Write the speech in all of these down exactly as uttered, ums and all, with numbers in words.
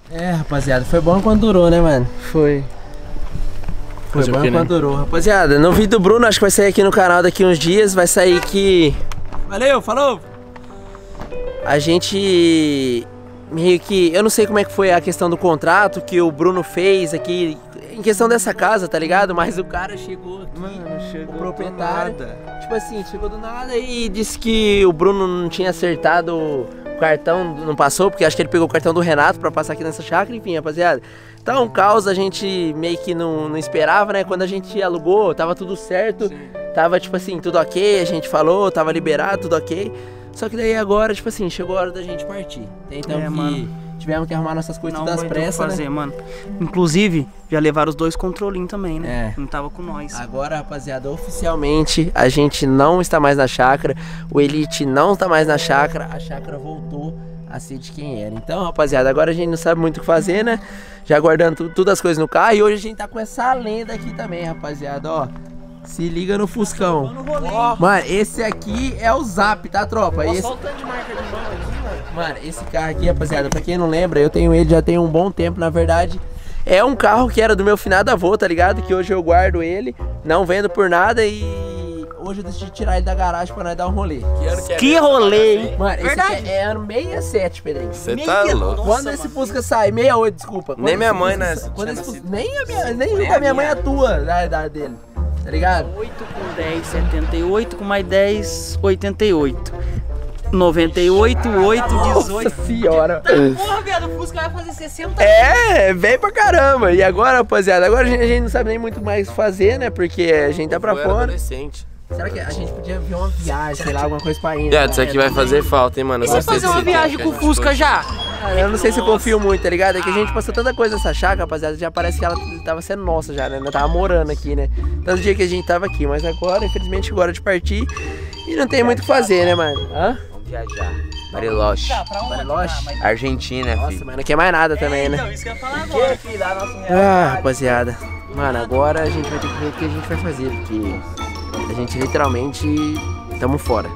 É, rapaziada, foi bom enquanto durou, né, mano? Foi. Foi bom enquanto durou. Rapaziada, no vídeo do Bruno, acho que vai sair aqui no canal daqui uns dias, vai sair que... Valeu, falou! A gente... meio que... eu não sei como é que foi a questão do contrato que o Bruno fez aqui, em questão dessa casa, tá ligado? Mas o cara chegou aqui, mano, chegou o proprietário, do nada. Tipo assim, chegou do nada e disse que o Bruno não tinha acertado o cartão, não passou, porque acho que ele pegou o cartão do Renato pra passar aqui nessa chácara, enfim, rapaziada. Então, um caos, a gente meio que não, não esperava, né? Quando a gente alugou, tava tudo certo, sim. Tava, tipo assim, tudo ok, a gente falou, tava liberado, tudo ok. Só que daí agora, tipo assim, chegou a hora da gente partir. Então, é, que mano. tivemos que arrumar nossas coisas das pressas, fazer, né? Mano. Inclusive, já levaram os dois controlinhos também, né? É. Não tava com nós. Agora, rapaziada, oficialmente, a gente não está mais na chácara, o Elite não está mais na chácara, a chácara voltou a ser de quem era. Então, rapaziada, agora a gente não sabe muito o que fazer, né? Já guardando tudo, tudo as coisas no carro. E hoje a gente tá com essa lenda aqui também, rapaziada, ó. Se liga no Fuscão. Oh. Mano, esse aqui é o Zap, tá, tropa? Esse... Só o tanto de marca de mão aqui, mano. Mano, esse carro aqui, rapaziada, pra quem não lembra, eu tenho ele já tem um bom tempo, na verdade. É um carro que era do meu finado avô, tá ligado? Que hoje eu guardo ele, não vendo por nada e... hoje eu decidi tirar ele da garagem pra nós dar um rolê. Que, ano que, é que rolê, hein? Mano, esse Verdade. aqui é, é ano sessenta e sete, Pedrinho. Você tá louco. Quando Nossa, esse mano. Fusca sai, sessenta e oito, desculpa. Nem minha mãe, né? Quando esse Fusca, nem a minha, nem, nem a minha mãe atua da idade dele. Tá ligado? oito com dez, setenta e oito, com mais dez, oitenta e oito. noventa e oito, oito, dezoito. Nossa senhora. Porra, viado, o Fusca vai fazer sessenta. É, vem pra caramba. E agora, rapaziada, agora a gente, a gente não sabe nem muito mais o que fazer, né? Porque a gente tá pra Eu fora. adolescente. Será que a gente podia ver uma viagem, sei lá, alguma coisa pra ir? Viado, isso aqui vai fazer falta, hein, mano? E você fazer uma viagem com o Fusca já? Cara, eu não sei se eu confio muito, tá ligado? É que a gente passou tanta coisa nessa chácara, rapaziada, já parece que ela tava sendo nossa já, né? Ela tava morando aqui, né? Tanto dia que a gente tava aqui, mas agora, infelizmente, agora de partir e não tem muito o que fazer, né, mano? Hã? Vamos viajar. Bariloche. Bariloche? Argentina, Nossa, filho. mas não quer mais nada também, é, né? Então, isso que eu ia falar agora, filho, da nossa Ah, rapaziada. Mano, agora a gente vai ter que ver o que a gente vai fazer, porque a gente literalmente tamo fora.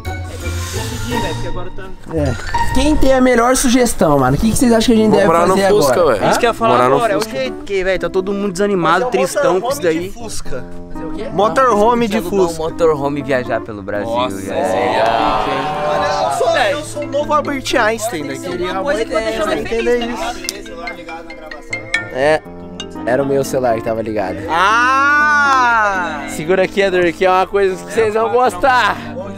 É. Quem tem a melhor sugestão, mano? O que, que vocês acham que a gente deve fazer no Fusca, agora? Ué. Isso que eu ia falar Morar agora, é o jeito que, velho, tá todo mundo desanimado, tristão com isso daí. Fusca. Fazer o quê? Motorhome de Fusca. Um motorhome viajar pelo Brasil. Nossa, já é. Olha, eu sou, eu sou o novo Albert Einstein daqui. Seria uma coisa boa que vai ideia, deixar né? ele Entender feliz, isso. É, era o meu celular que tava ligado. Ah! Segura aqui, Edu, que é uma coisa que vocês vão gostar.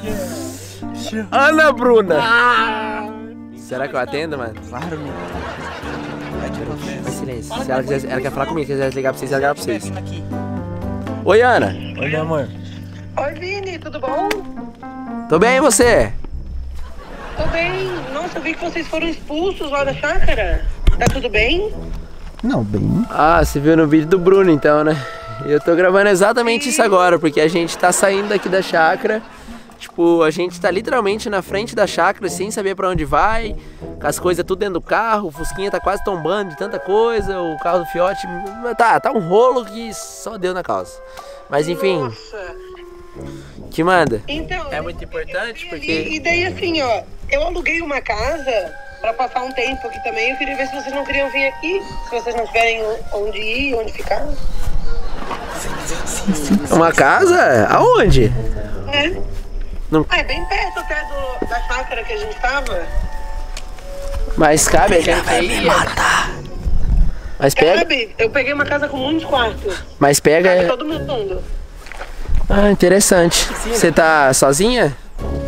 Ana Bruna. Ah! Será que eu atendo, mano? Claro, meu. Vai silêncio. Se ela, quiser, ela quer falar comigo, se ela quiser ligar pra vocês, ela liga pra vocês. Oi, Ana. Oi, meu amor. Oi, Vini, tudo bom? Tô bem, e você? Tô bem. Nossa, eu vi que vocês foram expulsos lá da chácara. Tá tudo bem? Não, bem. Ah, você viu no vídeo do Bruno, então, né? Eu tô gravando exatamente isso agora, porque a gente tá saindo daqui da chácara. Tipo, a gente tá literalmente na frente da chácara, sem saber pra onde vai, com as coisas tudo dentro do carro, o Fusquinha tá quase tombando de tanta coisa, o carro do Fiote, tá, tá um rolo que só deu na causa. Mas enfim, Nossa. que manda? Então, É muito importante, porque... E, e daí assim, ó, eu aluguei uma casa pra passar um tempo aqui também. Eu queria ver se vocês não queriam vir aqui, se vocês não tiverem onde ir, onde ficar. Uma casa? Aonde? É. Não... Ah, é bem perto até do, da chácara que a gente tava. Mas cabe a gente vai me matar. Mas pega... Cabe, eu peguei uma casa com muitos quartos. Mas pega... Cabe todo mundo. Ah, interessante. Você tá sozinha?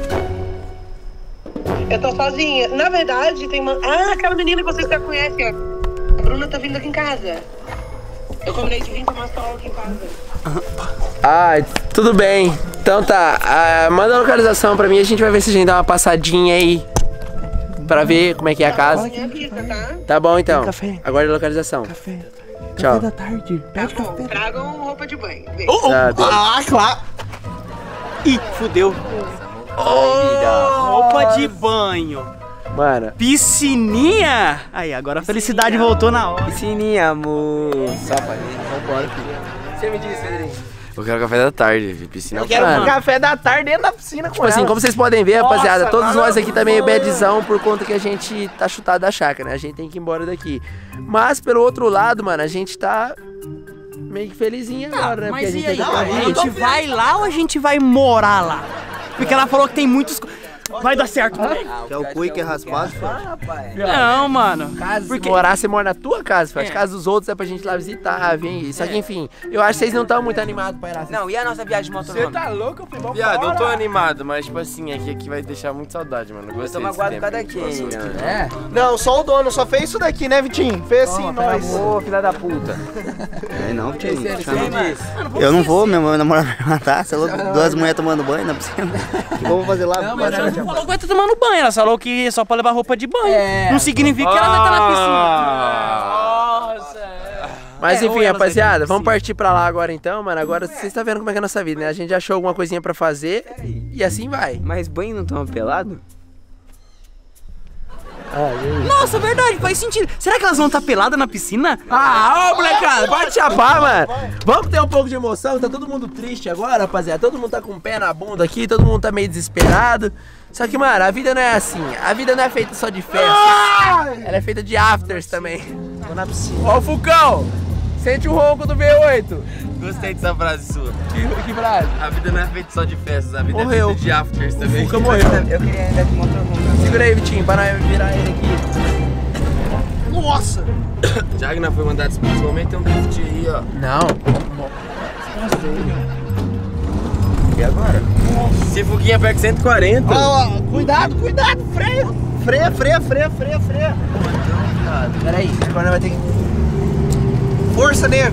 Eu tô sozinha. Na verdade, tem uma... Ah, aquela menina que vocês já conhecem, ó. A Bruna tá vindo aqui em casa. Eu combinei de vir tomar sol aqui em casa. Ah, tudo bem. Então tá, ah, manda a localização pra mim, a gente vai ver se a gente dá uma passadinha aí pra ver como é que é a casa. Tá? Tá bom então. Café. Agora a localização. Café. Tchau. Café da tarde. Tá Pede bom, café. tragam roupa de banho. Beijo. Oh, oh. Tá, beleza. Ah, claro. Ih, fudeu. Oh, roupa de banho. Mano. Piscininha. Aí, agora a felicidade voltou na hora. Piscininha, amor. Só pra mim. Vambora, filho. Você me disse, Pedrinho. Eu quero café da tarde, piscina. Eu quero mano. um Café da tarde dentro da piscina com Tipo assim, ela. como vocês podem ver, Nossa, rapaziada, todos agora nós aqui tá meio foi. badzão por conta que a gente tá chutado da chácara, né? A gente tem que ir embora daqui. Mas, pelo outro lado, mano, a gente tá meio que felizinho agora, né? Porque a Mas gente e aí? tem que A ir. gente vai lá ou a gente vai morar lá? Porque ela falou que tem muitos... Vai dar certo, moleque. Que é o cuica raspado, Não, mano. Casa, Porque- se morar, você mora na tua casa, faz É. casa dos outros é pra gente ir lá visitar, vem. Só que enfim, eu acho que vocês não estão muito animados pra ir lá. Não, e a nossa viagem de motorhome? Você tá louco, filho? Vamos Viado, eu tô embora. animado, mas tipo assim, aqui, aqui vai deixar muito saudade, mano. Eu Eu gostei tô desse magoado tempo por causa que a gente daqui passou ainda. aqui. É? Não, só o dono só fez isso daqui, né, Vitinho? Fez assim, nós. Ô, filha da puta. É não, Vitinho. Quem Eu não vou, meu namorado vai matar. Você é louco? Duas mulheres tomando banho na piscina. O que eu vou fazer lá? Não, mas Ela não falou que vai estar tomando banho, ela falou que é só pra levar roupa de banho. É. Não significa que ela vai estar na Ah. piscina. Nossa. Mas É, ou enfim, elas rapaziada, devem vamos sim. partir pra lá agora então, mano. Agora vocês estão vendo como é que é a nossa vida, né? A gente achou alguma coisinha pra fazer e assim vai. Mas banho não toma pelado? Nossa, verdade, faz sentido. Será que elas vão estar peladas na piscina? Ah, ô molecada, pode chapar, mano. Vamos ter um pouco de emoção, tá todo mundo triste agora, rapaziada. Todo mundo tá com o pé na bunda aqui, todo mundo tá meio desesperado. Só que, mano, a vida não é assim. A vida não é feita só de festas. Ela é feita de afters também. Vou na piscina. Ó o Fucão, sente o ronco do V oito. Gostei dessa frase sua. Que, que frase? A vida não é feita só de festas, a vida Morreu. é feita de afters O também. Fuca morreu. Eu queria ainda de motorhome. Segura aí, Vitinho, para nós virar ele aqui. Nossa! Já que nós foi mandado exclusivamente, tem um drift aí, ó. Não. E agora? Se Fuguinha pega cento e quarenta. Ó, ó, cuidado, cuidado, freia! Freia, freia, freia, freia, freia. Pera aí, agora vai ter que... Força, nego!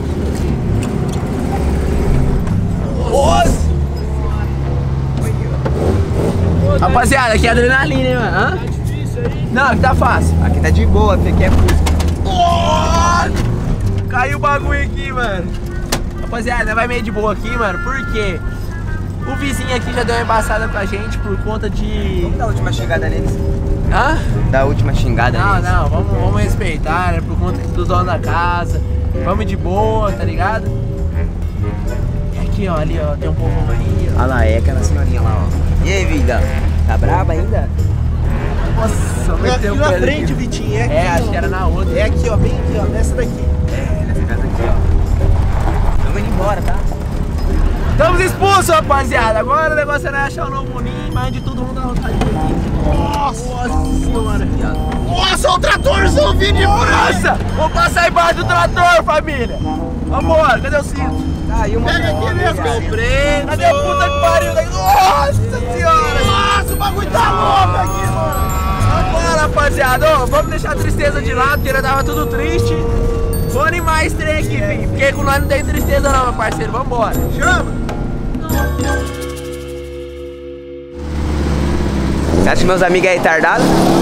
Rapaziada, aqui é adrenalina, hein, mano? Hã? Não, aqui tá fácil. Aqui tá de boa, porque aqui é Fusca. Caiu o bagulho aqui, mano. Rapaziada, vai meio de boa aqui, mano, porque o vizinho aqui já deu uma embaçada com a gente por conta de... Vamos dar a última xingada neles? Hã? Dar a última xingada Não, neles? não, vamos, vamos respeitar, né? Por conta do dono da casa. Vamos de boa, tá ligado? Aqui, ó, ali, ó, tem um povão ali, ó. Olha lá, é aquela senhorinha lá, ó. E aí, vida? Tá braba ainda? Nossa, É muito aqui tempo na com ele frente, aqui. Vitinho. É aqui, É, acho ó. que era na outra. É aqui, ó, bem aqui, ó, nessa daqui. Nessa casa aqui, ó. Vamos indo embora, tá? Estamos expulsos, rapaziada. Agora o negócio é não achar o novo ninho, mas de tudo vamos dar vontade de aqui. Nossa, Nossa senhora. Nossa, o tratorzão vindo de Nossa! Vou passar embaixo do trator, família. Vambora, cadê o cinto? Tá, aí uma Pega aqui mesmo, que eu preso. Cadê a puta que pariu? Nossa senhora! Nossa, o bagulho tá louco aqui, mano. Vambora, rapaziada. Ô, vamos deixar a tristeza de lado, porque já tava tudo triste. Vou animar esse trem aqui, filho. Porque com nós não tem tristeza não, meu parceiro. Vambora. Chama. Você acha que meus amigos é retardado?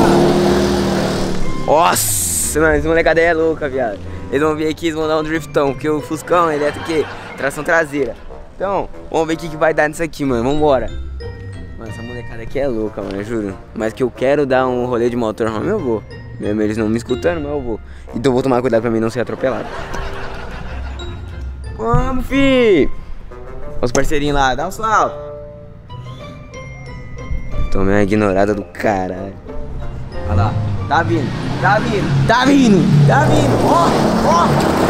Nossa, mano, esse molecada aí é louca, viado. Eles vão vir aqui, eles vão dar um driftão, porque o Fuscão, ele é o quê? Tração traseira. Então, vamos ver o que, que vai dar nisso aqui, mano. Vambora. Mano, essa molecada aqui é louca, mano, eu juro. Mas que eu quero dar um rolê de motorhome, eu vou. Mesmo eles não me escutando, mas eu vou. Então eu vou tomar cuidado pra mim não ser atropelado. Vamos, fi! Os parceirinhos lá, dá um salve. Tomei uma ignorada do caralho. Olha lá, tá vindo, tá vindo, tá vindo, tá vindo, ó, ó,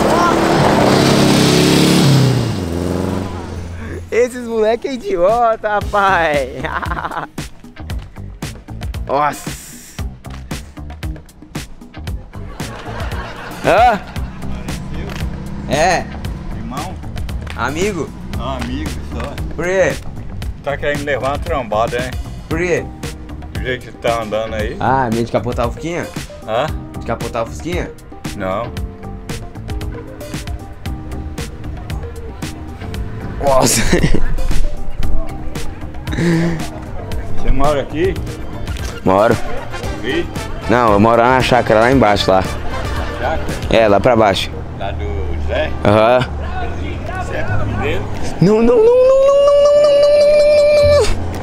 ó. Esses moleque é idiota, rapaz. Nossa. Hã? É. Irmão? Amigo? Ah, amigo só. Por quê? Tá querendo levar uma trombada, hein? Por quê? Do jeito que tá andando aí. Ah, medo de capotar o Fusquinha? Hã? De capotar o Fusquinha? Não. Nossa. Você mora aqui? Moro. Vi? Não, eu moro lá na chácara, lá embaixo, lá. Chácara? É, lá pra baixo. Lá do Zé? Aham. Você é filho dele? Não, não, não, não, não, não, não, não, não, não, não, não.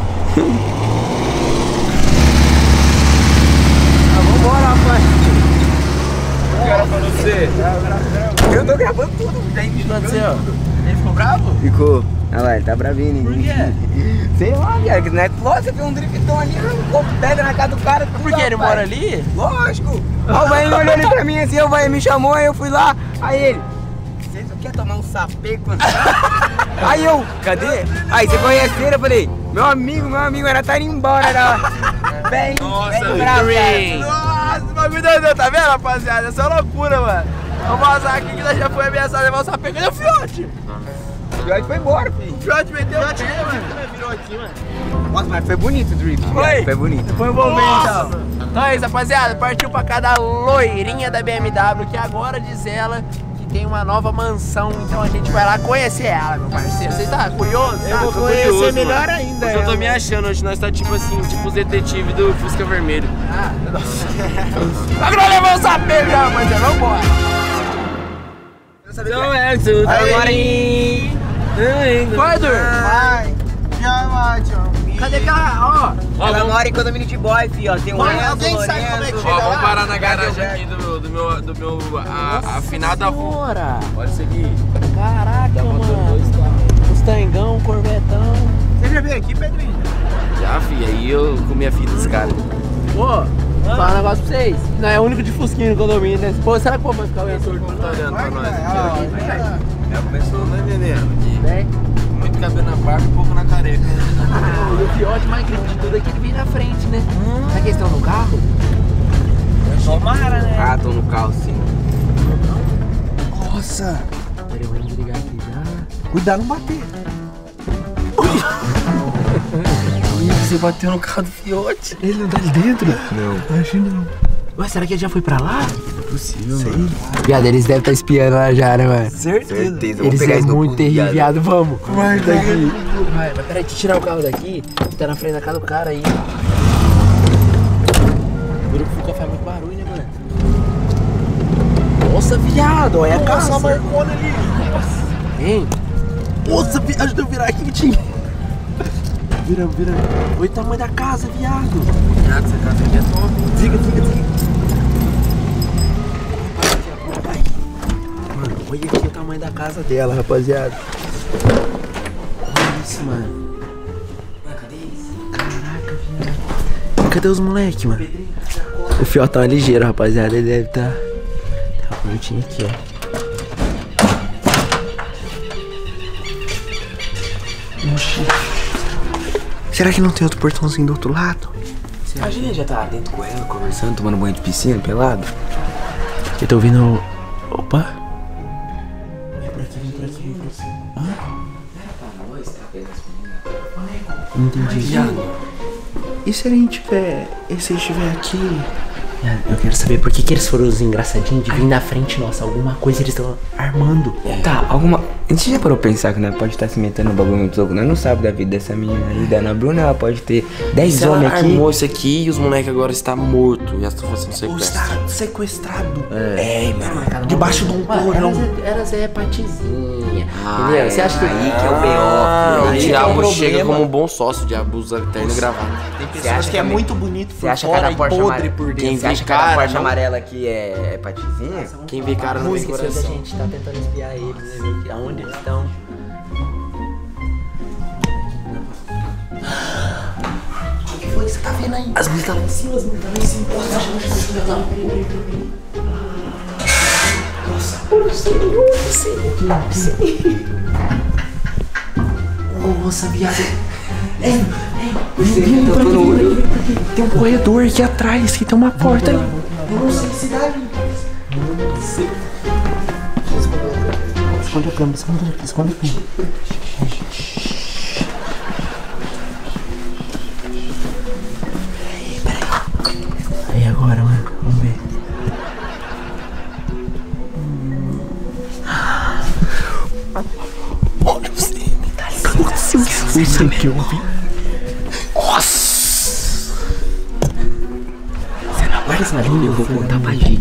Ah, vambora, rapaz. O cara pra você. Eu tô gravando tudo. O que aconteceu? Ele ficou bravo? Ficou. Olha lá, ele tá bravinho, Por ninguém. quê? Sei lá, viado, que não é flor, você vê um driftão ali, um pouco pedra na casa do cara. Por que ele mora ali? Lógico. Ó, o Vai olhou ali pra mim assim, o Vai me chamou, aí eu fui lá, aí ele. Você só quer tomar um sapeco? Aí eu, cadê? Aí você conhece ele? Eu falei, meu amigo, meu amigo, era tá indo embora da. Vem, vem bravo, velho. Nossa, o bagulho doido, tá vendo, rapaziada? Essa é loucura, mano. Vamos mostrar aqui que nós já foi ameaçado levar o sapeco. Cadê o fiote? O fiote foi embora, filho. O fiote meteu o tiro, mano. Virou aqui, mano. Nossa, mas foi bonito o drift. Foi? Viado, foi bonito. Foi envolvente, então. Então é isso, rapaziada. Partiu pra cá da loirinha da B M W, que agora diz ela que tem uma nova mansão. Então a gente vai lá conhecer ela, meu parceiro. Você tá curioso? Eu vou Tá? conhecer curioso, melhor mano. ainda. Hoje eu tô me achando, hoje nós tá tipo assim, tipo os detetives do Fusca Vermelho. Ah, nossa. Agora levou o sapeco já, parceiro. Vambora. Então é, tudo agora em... Vai, Dur. Vai. Já vai, tchau. Cadê aquela, ó? Ela mora em condomínio de boy, filho, ó. Tem um Vai, Enzo, alguém sabe como é que Lorenzo. chega Ó, vamos lá? parar na garagem aqui do, do meu, do meu a, afinado avô. Bora. Pode seguir. Caraca, mano. Mustangão, Corvetão. Você já veio aqui, Pedrinho? Já, fi, aí eu comi a filha dos caras. Pô, falar um negócio pra vocês. Não é o único de fusquinho no condomínio, né? Pô, será que o povo vai ficar olhando sobre Não tá olhando pra nós. Ah, É a pessoa, não entendendo. Que né? muito cabelo na barba e pouco na careca. Ah, e o pior, mais incrível de tudo é que ele vem na frente, né? Será que eles estão no carro? Tomara, né? Ah, tô no carro, sim. Nossa. Peraí, vamos ligar aqui já. Cuidado não bater. Você bateu no carro do fiote. Ele não tá ali dentro? Não. Acho que não. Ué, será que ele já foi pra lá? Possível, mano. Viado, eles devem estar espiando lá já, né, mano? Certeza. Certeza, vou Eles pegar é isso do muito puto, terrível, viado. Vamos. Vai, daqui. Vai, mas peraí, deixa eu tirar o carro daqui, que tá na frente da casa do cara aí. O grupo Fuca faz muito barulho, né, mano? Nossa, viado, olha a casa. Nossa, a marcona ali. Hein? Nossa, vi- ajuda eu virar aqui, Vitinho. Viramos, viramos. Olha o tamanho da casa, viado. Viado, essa casa aqui é top. Desliga, desliga, desliga. Mano, olha aqui o tamanho da casa dela, rapaziada. Olha isso, mano. Cadê isso? Caraca, viado. Cadê os moleques, mano? O Fiotão é ligeiro, rapaziada. Ele deve estar. Tá bonitinho aqui, ó. Oxi. Será que não tem outro portãozinho do outro lado? Imagina, já tá dentro com ela, conversando, tomando banho de piscina, pelado. Eu tô ouvindo. Opa! Vem por aqui, vem por aqui, vem por aqui. Hã? Não entendi. E se a gente tiver. E se ele estiver aqui? Eu quero saber por que, que eles foram os engraçadinhos de vir na frente nossa. Alguma coisa eles estão armando. Tá, alguma. A gente já parou pra pensar que nós pode estar se metendo no bagulho muito louco. Nós não sabemos da vida dessa menina aí, da Ana Bruna. Ela pode ter dez Se ela homens aqui. armou isso aqui e os moleques agora estão mortos. E elas estão fazendo Ou sequestro. está sequestrado. É. É, mano. Debaixo de um porão. Elas é patizinha. Ah, entendeu? é, Você acha que. aí que é o B O. Ah, filho. o Aí que é diabo o chega problema. como um bom sócio de abuso eterno e gravado. Tem Você pessoas acha que é também? muito bonito Você por acha que fora a e Porsche podre amare- por dentro. Quem Você acha que Cara, a Porsche não. amarela aqui é, é patizinha? Quem vê cara não vê Esqueceu que a coração. gente tá tentando espiar eles, né? Ver que- aonde eles estão. O que foi que você tá vendo aí? As meninas tá lá em cima, as meninas tá lá em cima. Nossa, acho que acho que tá lá. Nossa, por Senhor, Senhor. Nossa, viado. Ei, ei, vem, tô no olho. tem um corredor aqui atrás, que tem uma porta aí. Eu não sei se dá ali. Esconde a câmera, esconde a câmera, esconde a câmera. Aí agora, mano, vamos ver. Olha você, me dá licença. Isso que eu vi. Nossa! Você não aparece na linha, eu vou contar pra Gi.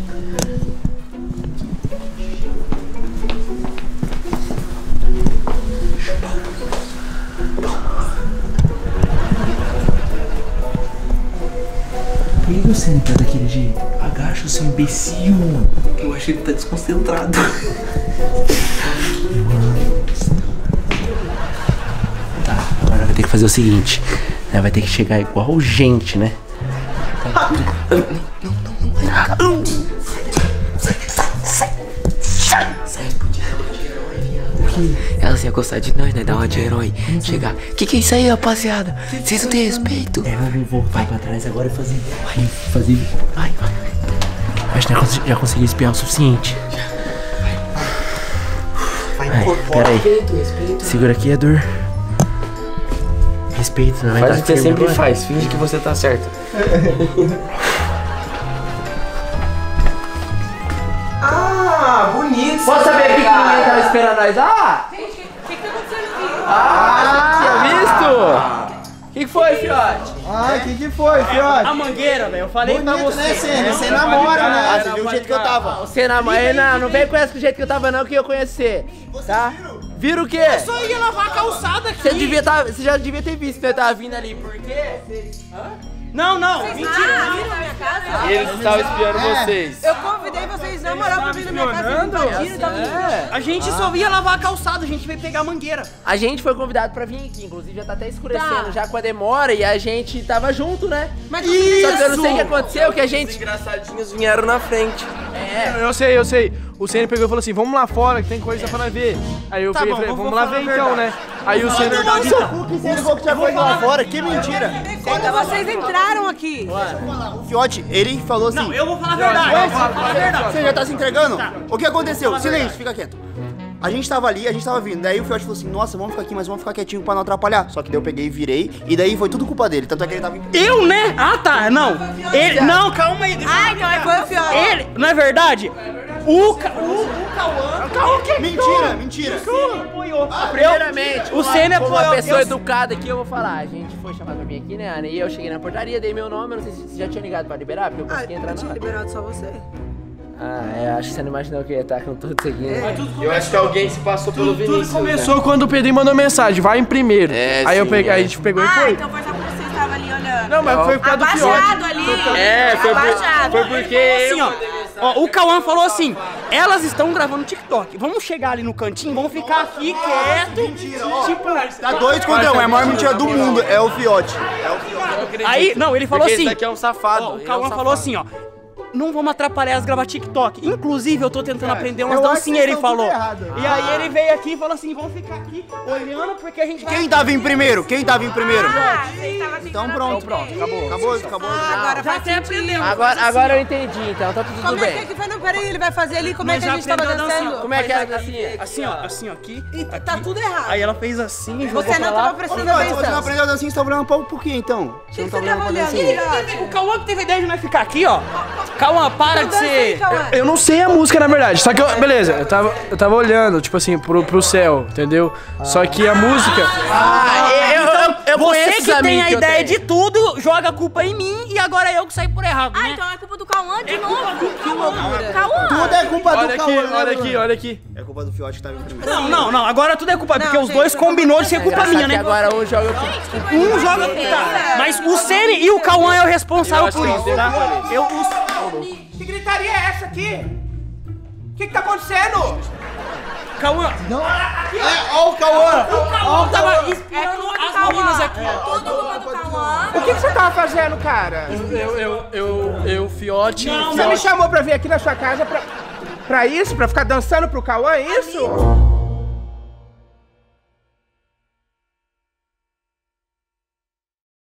Por que você não tá daquele jeito? Agacha o seu imbecil. Eu achei que ele tá desconcentrado. Mano, fazer o seguinte, né? Vai ter que chegar igual gente, né? Ela se gostar de nós, né? Dar uma de herói. Chegar. Que que é isso aí, rapaziada? Vocês não têm respeito? É, vamos voltar pra trás agora e fazer. Vai, fazer. Vai, vai. Acho que já, já consegui espiar o suficiente. Vai, pera aí. Respeito, respeito. Segura aqui, Edur. Respeito, não vai Faz dar o que você firme sempre agora. faz. Finge que você tá certo. Ah, bonito. Posso saber o que ninguém tava esperando nós? Ah! Gente, o que, que tá acontecendo aqui? Ah, tinha visto? O que, que foi, fiote? Ah, o que que foi, fiote? A mangueira, velho. Eu falei pra Bonito, você. né, Senna? Você namora, né? Ah, você viu o jeito que eu tava. Você namora, não, não vem com essa do jeito que eu tava não, que eu conhecer. Tá? Viram o quê? Eu só ia lavar a calçada aqui. Você devia tá, você já devia ter visto que eu tava vindo ali, por quê? Não, não, mentira. Ah, viram a minha casa? Eles estavam espiando vocês. Eu convidei vocês a namorar pra vir na minha casa e invadiram, tá É. A gente só ia lavar a calçada, a gente veio pegar a mangueira. A gente foi convidado pra vir aqui, inclusive já tá até escurecendo Tá. já com a demora e a gente tava junto, né? Mas Só que eu não sei o que aconteceu, que a gente... engraçadinhos vieram na frente. É, Eu sei, eu sei. O Senna pegou e falou assim, vamos lá fora que tem coisa pra nós ver. Aí eu Tá peguei e bom, falei, vou- vamos vou lá falar ver a então, né? Aí o Senna... Que Senna falou que já foi lá fora, que mentira. Quando vocês entraram aqui? O Fiote, ele falou assim... Não, eu vou falar a verdade. Eu vou falar a verdade. Você já tá se entregando? O que aconteceu? Silêncio, fica quieto. A gente tava ali, a gente tava vindo. Daí o Fiote falou assim, nossa, vamos ficar aqui, mas vamos ficar quietinho pra não atrapalhar. Só que daí eu peguei e virei, e daí foi tudo culpa dele. Tanto é que ele tava... Eu, né? Ah, tá. Não. Ele, não, calma aí. Ah, então é foi o Fiote. Ele, não é verdade? O, Ca, o, o Cauã... O Cauã que Mentira, mentira. apoiou. primeiramente, O Senna como uma apoiou. pessoa eu- educada aqui, eu vou falar. A gente foi chamado pra vir aqui, né, Ana? E eu cheguei na portaria, dei meu nome, eu não sei se você já tinha ligado pra liberar, porque eu Ah, consegui entrar eu tinha na... liberado só você. Ah, é, acho que você não imaginou que eu ia estar com tudo isso aqui, né? Eu acho que alguém se passou pelo Tudo Vinícius. começou quando o Pedrinho mandou mensagem, vai em primeiro. É, aí, eu sim, peguei, é. aí a gente pegou e Ah, foi. então foi só porque você estava ali olhando. Não, mas foi por causa do Fiote. Abaixado ali. É, foi, por, Abaixado. foi porque Assim, ó, ó, o Cauã falou assim, elas estão gravando TikTok, vamos chegar ali no cantinho, vamos ficar aqui quieto, tipo, Tá dois contra um, é a maior mentira do mundo, é o Fiote. aí, não, ele falou porque assim, esse daqui é um safado. ó, o ele é um Cauã safado. falou assim, ó, não vamos atrapalhar as gravar TikTok, inclusive eu tô tentando aprender umas eu acho que dancinhas, ele vocês estão falou, tudo errado. e aí ele veio aqui e falou assim, vamos ficar aqui olhando porque a gente vai... Quem tava em primeiro? Quem tava em primeiro? Ah, você estava Então pronto, pronto, acabou. Acabou, acabou. Ah, agora Já faz até sentido. aprendeu. Agora, agora eu entendi, então tá tudo Como é bem. que, que foi? Não, peraí, ele vai fazer ali, como é Mas que a já gente tava aprendeu a dançar. dançando? Como é que era assim? Assim, ó, assim, ó, aqui, E tá aqui. tudo errado. Aí ela fez assim, jogou Você pra não lá. tava prestando Fiote, se você não atenção. aprendeu a dancinha, você tá olhando pra por quê então? O que que você tava olhando? O Cauã que teve a ideia de nós ficar aqui, ó. Cauã, para de Dança aí, ser... Cauã. Eu não sei a música, na verdade. Só que eu, beleza, eu tava, eu tava olhando, tipo assim, pro, pro céu, entendeu? Só que a música. Ah, eu, eu, eu Você conheço que os tem amigos a que eu ideia tenho. de tudo, joga a culpa em mim e agora eu que saí por errado, Ah, né? então é culpa do Cauã de novo. Que loucura. Cauã. Tudo é culpa Olha do aqui, Cauã, né, olha aqui, Bruno? olha aqui. É culpa do Fiote que tava em primeiro. Não, não, não, agora tudo é culpa, porque os gente, dois foi combinou de ser culpa Engraçado minha, que né? agora um joga... Um joga tá. Mas o Sene e o Cauã é o responsável por isso, tá? Eu, os... Que gritaria é essa aqui? O que que tá acontecendo? Cauã, É, ó o Cauã! Cauã tava É espiando culpa do as Cauã. meninas aqui. É tudo culpa do Cauã. O que que você tava fazendo, cara? Eu, eu, eu, eu, Fiote. Você me chamou pra vir aqui na sua casa pra, pra isso? Pra ficar dançando pro Cauã, é isso?